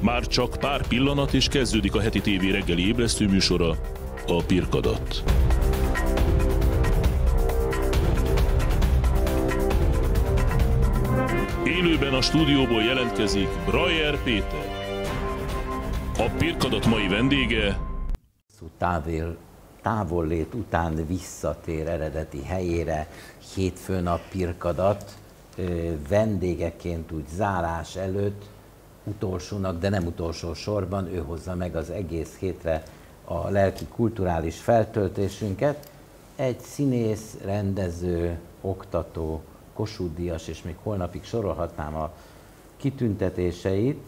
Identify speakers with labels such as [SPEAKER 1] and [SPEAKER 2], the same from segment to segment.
[SPEAKER 1] Már csak pár pillanat, és kezdődik a heti tévé reggeli ébresztő műsora, a Pirkadat. Élőben a stúdióból jelentkezik Brajer Péter. A Pirkadat mai vendége...
[SPEAKER 2] Távollét után visszatér eredeti helyére, hétfőn a Pirkadat, vendégeként úgy zárás előtt, utolsónak, de nem utolsó sorban, ő hozza meg az egész hétre a lelki kulturális feltöltésünket. Egy színész, rendező, oktató, Kossuth-díjas, és még holnapig sorolhatnám a kitüntetéseit.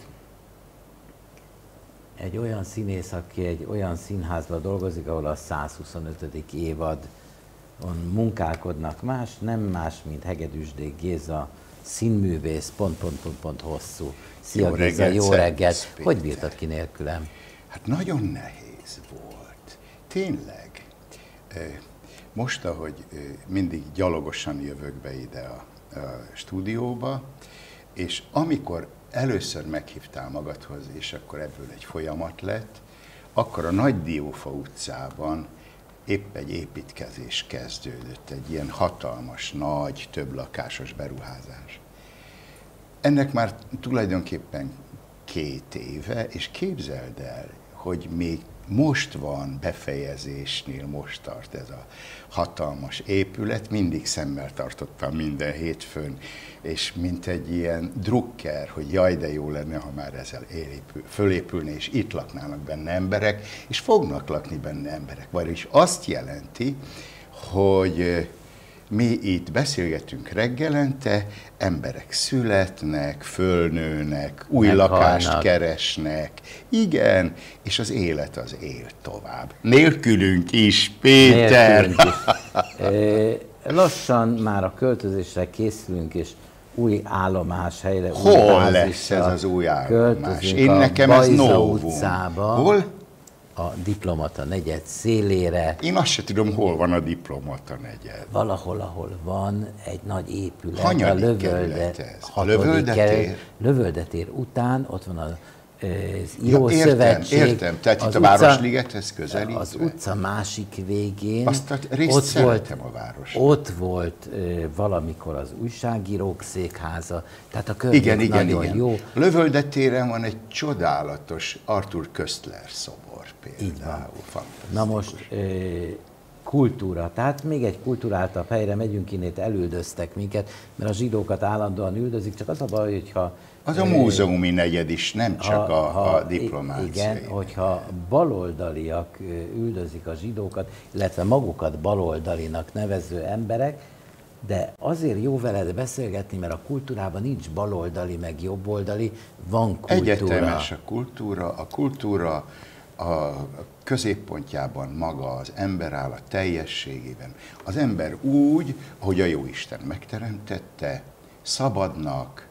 [SPEAKER 2] Egy olyan színész, aki egy olyan színházban dolgozik, ahol a 125. évadon munkálkodnak nem más, mint Hegedűsdék Géza, színművész, hosszú. Szia
[SPEAKER 3] jó
[SPEAKER 2] Géza,
[SPEAKER 3] reggelt,
[SPEAKER 2] jó reggelt!
[SPEAKER 3] Péter.
[SPEAKER 2] Hogy bírtad ki nélkülem?
[SPEAKER 3] Hát nagyon nehéz volt. Tényleg. Most, ahogy mindig gyalogosan jövök be ide a stúdióba, és amikor először meghívtál magadhoz, és akkor ebből egy folyamat lett, akkor a Nagy Diófa utcában épp egy építkezés kezdődött, egy ilyen hatalmas, nagy, több lakásos beruházás. Ennek már tulajdonképpen 2 éve, és képzeld el, hogy még most van befejezésnél, most tart ez a hatalmas épület, mindig szemmel tartottam minden hétfőn, és mint egy ilyen drukker, hogy jaj, de jó lenne, ha már ezzel fölépülne, és itt laknának benne emberek, és fognak lakni benne emberek. Vagyis azt jelenti, hogy mi itt beszélgetünk reggelente, emberek születnek, fölnőnek, új lakást keresnek. Igen, és az élet az él tovább. Nélkülünk is, Péter!
[SPEAKER 2] Nélkülünk is. Lassan már a költözésre készülünk, és új állomáshelyre.
[SPEAKER 3] Hol lesz ez az új állomás? Én nekem ez novum.
[SPEAKER 2] Utcába.
[SPEAKER 3] Hol?
[SPEAKER 2] A Diplomata negyed szélére.
[SPEAKER 3] Én azt sem tudom, hol van a Diplomata negyed.
[SPEAKER 2] Valahol, ahol van egy nagy épület.
[SPEAKER 3] Hanyadik kerület ez? A Lövöldetér?
[SPEAKER 2] Lövöldetér után ott van az Írószövetség.
[SPEAKER 3] Értem, tehát itt a Városligethez közelítve.
[SPEAKER 2] Az utca másik végén.
[SPEAKER 3] Azt a részt szeretem, a város.
[SPEAKER 2] Ott volt valamikor az újságírók székháza, tehát a környék nagyon jó.
[SPEAKER 3] Lövöldetéren van egy csodálatos Arthur Köstler szobor például.
[SPEAKER 2] Na most kultúra, tehát még egy kulturáltabb helyre megyünk, innét elüldöztek minket, mert a zsidókat állandóan üldözik, csak az a baj, hogyha...
[SPEAKER 3] Az a múzeumi negyed is, nem csak a diplomáciai.
[SPEAKER 2] Igen, hogyha baloldaliak üldözik a zsidókat, illetve magukat baloldalinak nevező emberek, de azért jó veled beszélgetni, mert a kultúrában nincs baloldali, meg jobboldali, van kultúra.
[SPEAKER 3] Egyetemes a kultúra a középpontjában maga az ember áll a teljességében. Az ember úgy, ahogy a Jóisten megteremtette, szabadnak,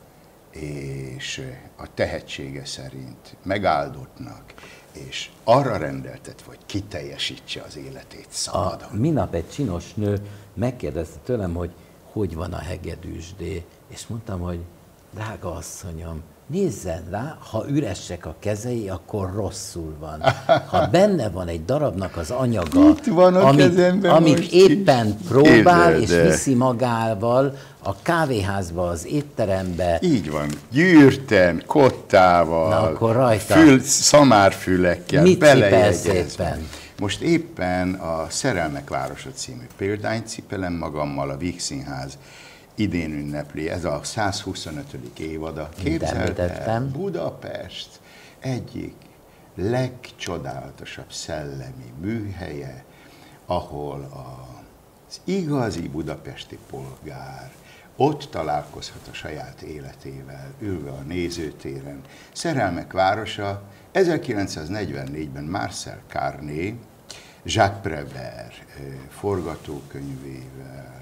[SPEAKER 3] és a tehetsége szerint megáldottnak, és arra rendeltet, hogy kiteljesítse az életét szabadon.
[SPEAKER 2] Minap egy csinos nő megkérdezte tőlem, hogy van a hegedűsdé, és mondtam, hogy drága asszonyom, nézzen rá, ha üresek a kezei, akkor rosszul van. Ha benne van egy darabnak az anyaga, amit éppen próbál és viszi magával a kávéházba, az étterembe.
[SPEAKER 3] Így van, gyűrten, kottával,
[SPEAKER 2] na, akkor rajta.
[SPEAKER 3] Szamárfülekkel,
[SPEAKER 2] mit cipelsz éppen?
[SPEAKER 3] Most éppen a Szerelmek városa című példányt cipelem magammal, a Víg Színház idén ünnepli, ez a 125. évada. Képzeld el, Budapest egyik legcsodálatosabb szellemi műhelye, ahol az igazi budapesti polgár ott találkozhat a saját életével, ülve a nézőtéren. Szerelmek városa 1944-ben Marcel Carné, Jacques Prévert forgatókönyvével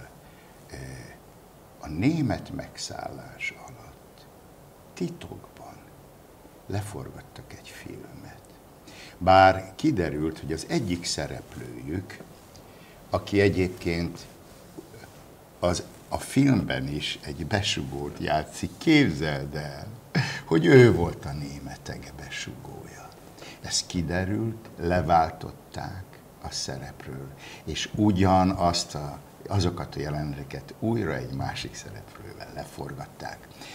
[SPEAKER 3] a német megszállás alatt titokban leforgattak egy filmet. Bár kiderült, hogy az egyik szereplőjük, aki egyébként a filmben is egy besugót játszik, képzeld el, hogy ő volt a németek besugója. Ez kiderült, leváltották a szerepről, és azokat a jeleneteket újra egy másik szereplővel leforgatták.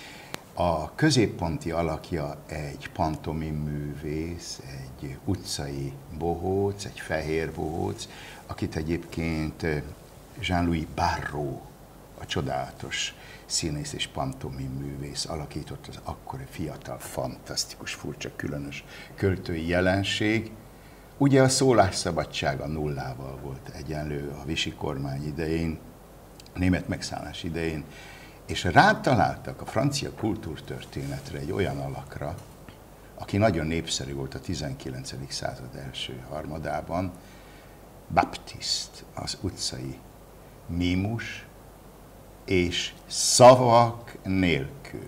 [SPEAKER 3] A középponti alakja egy pantomim művész, egy utcai bohóc, egy fehér bohóc, akit egyébként Jean-Louis Barrault, a csodálatos színész és pantomim művész alakított, az akkori fiatal, fantasztikus, furcsa, különös költői jelenség. Ugye a szólásszabadság a nullával volt egyenlő a Vichy kormány idején, a német megszállás idején, és rátaláltak a francia kultúrtörténetre egy olyan alakra, aki nagyon népszerű volt a 19. század első harmadában, Baptiste, az utcai mímus, és szavak nélkül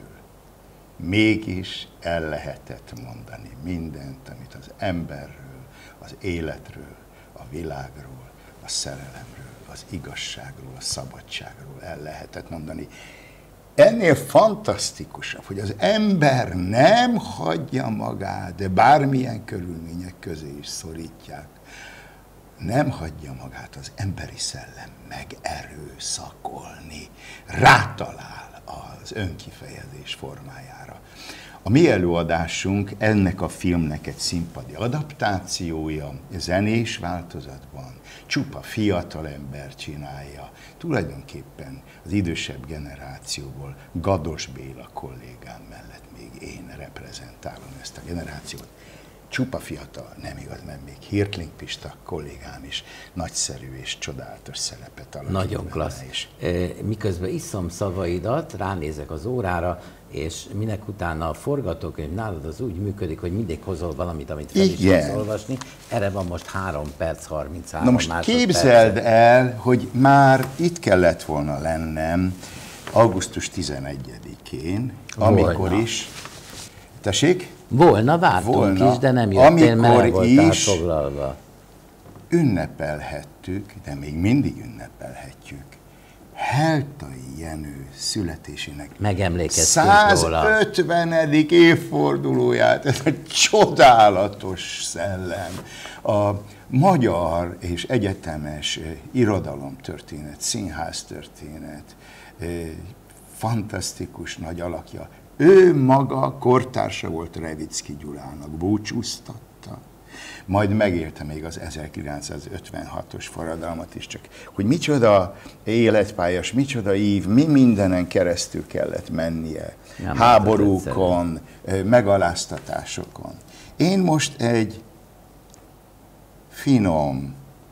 [SPEAKER 3] mégis el lehetett mondani mindent, amit az emberről, az életről, a világról, a szerelemről, az igazságról, a szabadságról el lehetett mondani. Ennél fantasztikusabb, hogy az ember nem hagyja magát, de bármilyen körülmények közé is szorítják, nem hagyja magát az emberi szellem megerőszakolni, rátalál az önkifejezés formájára. A mi előadásunk ennek a filmnek egy színpadi adaptációja, zenés változatban, csupa fiatalember csinálja, tulajdonképpen az idősebb generációból Gados Béla kollégám mellett még én reprezentálom ezt a generációt. Csupa fiatal, nem igaz, mert még Hirtling Pista kollégám is nagyszerű és csodálatos szerepet alakít.
[SPEAKER 2] Nagyon klassz. Miközben iszom szavaidat, ránézek az órára, és minek utána a forgatókönyv nálad az úgy működik, hogy mindig hozol valamit, amit fel is tudsz olvasni. Erre van most 3 perc, 33
[SPEAKER 3] Na most képzeld el, hogy már itt kellett volna lennem augusztus 11-én, amikor is... Tessék?
[SPEAKER 2] Vártunk is, de nem jöttél, mert el voltál foglalva.
[SPEAKER 3] Ünnepelhettük, de még mindig ünnepelhetjük Heltai Jenő születésének
[SPEAKER 2] megemlékeztünk
[SPEAKER 3] 150. évfordulóját, ez a csodálatos szellem, a magyar és egyetemes irodalomtörténet, színháztörténet, fantasztikus nagy alakja. Ő maga kortársa volt Revicki Gyulának, búcsúztatta, majd megélte még az 1956-os forradalmat is, csak hogy micsoda életpályás, micsoda ív, mi mindenen keresztül kellett mennie, háborúkon, megaláztatásokon. Én most egy finom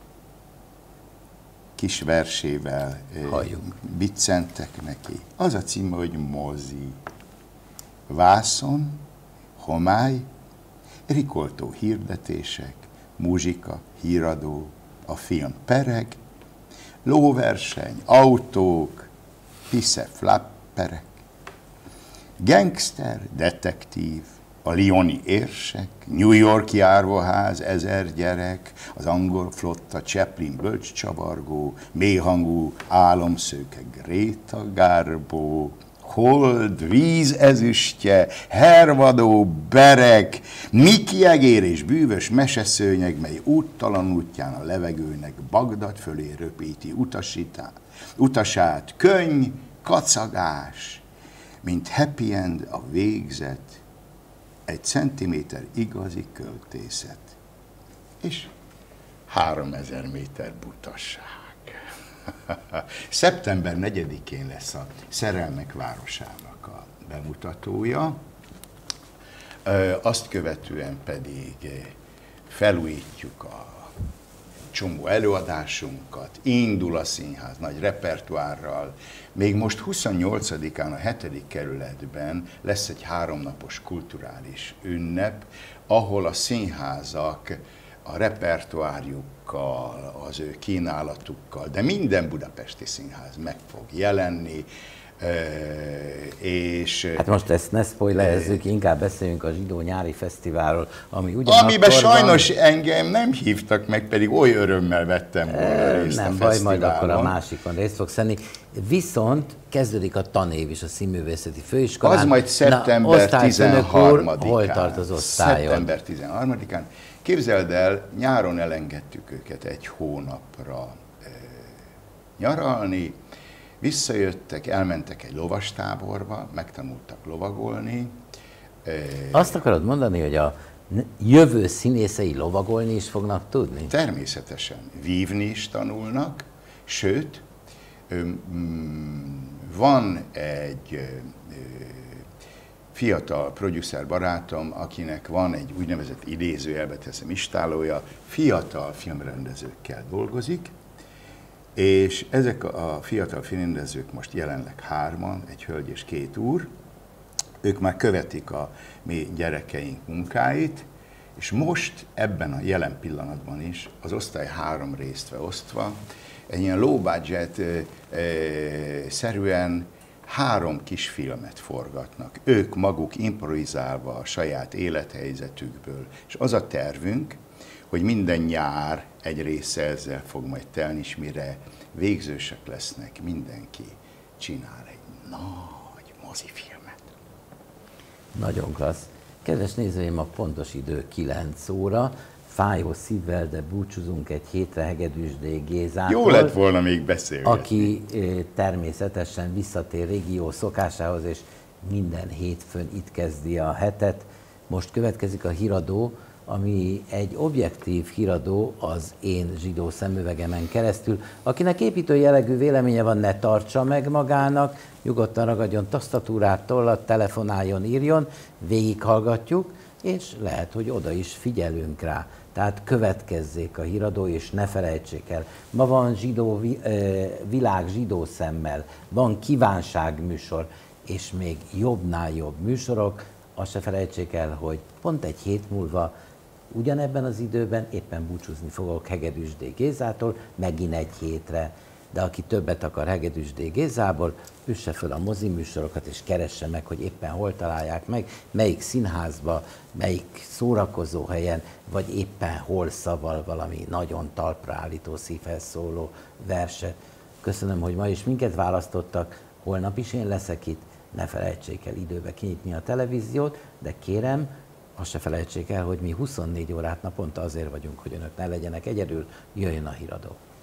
[SPEAKER 3] kis versével biccentek neki. Az a címe, hogy Mozi. Vászon, homály, rikoltó hirdetések, muzsika, híradó, a film pereg, lóverseny, autók, pisze-flapperek, gangster, detektív, a lyoni érsek, New York-i árvaház, 1000 gyerek, az angol flotta, Chaplin bölcscsavargó, mélyhangú álomszőke Greta Garbo, hold, víz ezüstje, hervadó berek, Miki egér és bűvös meseszőnyeg, mely úttalan útján a levegőnek Bagdad fölé röpíti utasát, könny, kacagás, mint happy end a végzet, 1 centiméter igazi költészet, és 3000 méter butasság. Szeptember 4-én lesz a Szerelmek városának a bemutatója, azt követően pedig felújítjuk a csomó előadásunkat, indul a színház nagy repertoárral. Még most 28-án a 7. kerületben lesz egy 3 napos kulturális ünnep, ahol a színházak a repertoárjukkal, az ő kínálatukkal, de minden budapesti színház meg fog jelenni. És
[SPEAKER 2] hát most ezt ne spoilerezzük, inkább beszéljünk a Zsidó Nyári Fesztiválról, ami ugyanakkor
[SPEAKER 3] amiben sajnos engem nem hívtak meg, pedig oly örömmel vettem volna részt
[SPEAKER 2] nem
[SPEAKER 3] a
[SPEAKER 2] baj,
[SPEAKER 3] fesztiválon.
[SPEAKER 2] majd akkor a másikon részt fogsz venni. Viszont kezdődik a tanév is a Színművészeti Főiskolán.
[SPEAKER 3] Az majd szeptember 13-án.
[SPEAKER 2] Hol tart az osztályod?
[SPEAKER 3] Szeptember 13-án. Képzeld el, nyáron elengedtük őket egy hónapra nyaralni, visszajöttek, elmentek egy lovastáborba, megtanultak lovagolni.
[SPEAKER 2] Azt akarod mondani, hogy a jövő színészei lovagolni is fognak tudni?
[SPEAKER 3] Természetesen vívni is tanulnak, sőt, van egy fiatal producer barátom, akinek van egy úgynevezett idézőjelbe teszem istálója, fiatal filmrendezőkkel dolgozik, és ezek a fiatal filmrendezők most jelenleg 3-an, egy hölgy és 2 úr, ők már követik a mi gyerekeink munkáit, és most ebben a jelen pillanatban is az osztály 3 részre osztva, egy ilyen low budget szerűen 3 kis filmet forgatnak. Ők maguk improvizálva a saját élethelyzetükből. És az a tervünk, hogy minden nyár egy része ezzel fog majd telni, és mire végzősek lesznek, mindenki csinál egy nagy mozifilmet.
[SPEAKER 2] Nagyon klassz. Kedves nézőim, a pontos idő 9 óra. Fájó szívvel, de búcsúzunk egy hétre Hegedűs D. Gézától.
[SPEAKER 3] Jó lett volna még beszélgetni.
[SPEAKER 2] Aki természetesen visszatér régió szokásához, és minden hétfőn itt kezdi a hetet. Most következik a híradó, ami egy objektív híradó az én zsidó szemüvegemen keresztül. Akinek építő jellegű véleménye van, ne tartsa meg magának, nyugodtan ragadjon tasztatúrát, tollat, telefonáljon, írjon, végighallgatjuk, és lehet, hogy oda is figyelünk rá. Tehát következzék a híradó, és ne felejtsék el. Ma van világ zsidó szemmel, van kívánságműsor, és még jobbnál jobb műsorok. Azt se felejtsék el, hogy pont egy hét múlva ugyanebben az időben éppen búcsúzni fogok Hegedűs D. Gézától, megint egy hétre. De aki többet akar Hegedűs D. Gézából, üsse föl a moziműsorokat, és keresse meg, hogy éppen hol találják meg, melyik színházba, melyik szórakozó helyen, vagy éppen hol szaval valami nagyon talpra állító, szívhez szóló verset. Köszönöm, hogy ma is minket választottak, holnap is én leszek itt, ne felejtsék el időbe kinyitni a televíziót, de kérem, azt se felejtsék el, hogy mi 24 órát naponta azért vagyunk, hogy önök ne legyenek egyedül, jöjjön a híradó.